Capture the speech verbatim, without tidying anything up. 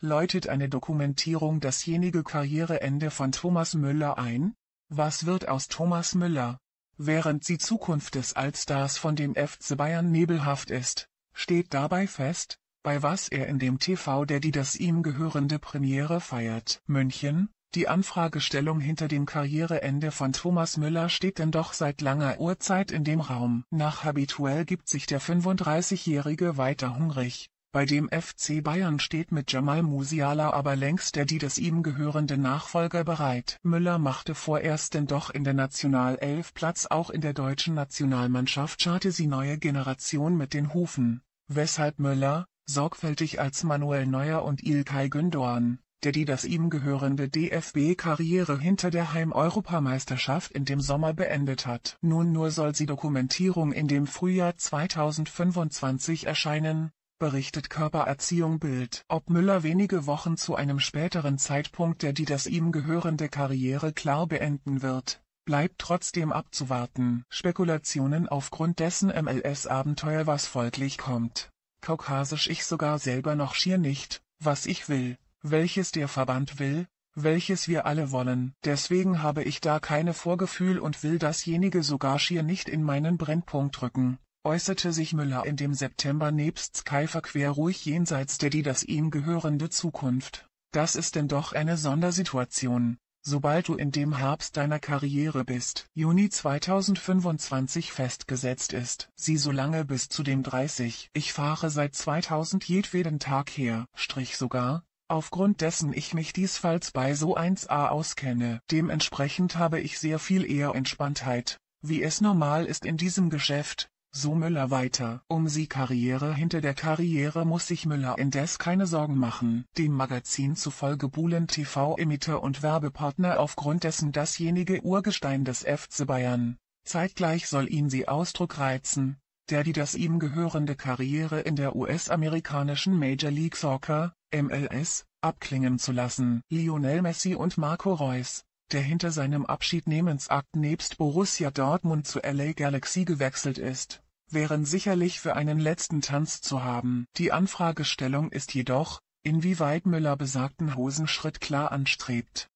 Läutet eine Dokumentierung dasjenige Karriereende von Thomas Müller ein? Was wird aus Thomas Müller? Während die Zukunft des Allstars von dem F C Bayern nebelhaft ist, steht dabei fest, bei was er in dem T V der die das ihm gehörende Premiere feiert. München. Die Anfragestellung hinter dem Karriereende von Thomas Müller steht denn doch seit langer Urzeit in dem Raum. Nach Habituell gibt sich der fünfunddreißigjährige weiter hungrig. Bei dem F C Bayern steht mit Jamal Musiala aber längst der die das ihm gehörende Nachfolger bereit. Müller machte vorerst denn doch in der Nationalelf Platz, auch in der deutschen Nationalmannschaft scharte sie neue Generation mit den Hufen, weshalb Müller, sorgfältig als Manuel Neuer und İlkay Gündoğan, der die das ihm gehörende D F B-Karriere hinter der Heim-Europameisterschaft in dem Sommer beendet hat. Nun nur soll die Dokumentierung in dem Frühjahr zweitausendfünfundzwanzig erscheinen, berichtet Körpererziehung Bild. Ob Müller wenige Wochen zu einem späteren Zeitpunkt der die das ihm gehörende Karriere klar beenden wird, bleibt trotzdem abzuwarten. Spekulationen aufgrund dessen M L S-Abenteuer was folglich kommt. Kaukasisch ich sogar selber noch schier nicht, was ich will, welches der Verband will, welches wir alle wollen. Deswegen habe ich da keine Vorgefühl und will dasjenige sogar schier nicht in meinen Brennpunkt rücken, äußerte sich Müller in dem September nebst Sky verquer ruhig jenseits der die das ihm gehörende Zukunft. Das ist denn doch eine Sondersituation, sobald du in dem Herbst deiner Karriere bist. Juni zweitausendfünfundzwanzig festgesetzt ist. Sie so lange bis zu dem dreißig. Ich fahre seit zweitausend jedweden Tag her, Strich sogar, aufgrund dessen ich mich diesfalls bei so eins a auskenne. Dementsprechend habe ich sehr viel eher Entspanntheit, wie es normal ist in diesem Geschäft, so Müller weiter. Um sie Karriere hinter der Karriere muss sich Müller indes keine Sorgen machen. Dem Magazin zufolge buhlen T V-Emitter und Werbepartner aufgrund dessen dasjenige Urgestein des F C Bayern. Zeitgleich soll ihn sie Ausdruck reizen, der die das ihm gehörende Karriere in der U S-amerikanischen Major League Soccer, M L S, abklingen zu lassen. Lionel Messi und Marco Reus, der hinter seinem Abschiednehmensakt nebst Borussia Dortmund zu L A Galaxy gewechselt ist, wären sicherlich für einen letzten Tanz zu haben. Die Anfragestellung ist jedoch, inwieweit Müller besagten Hosenschritt klar anstrebt.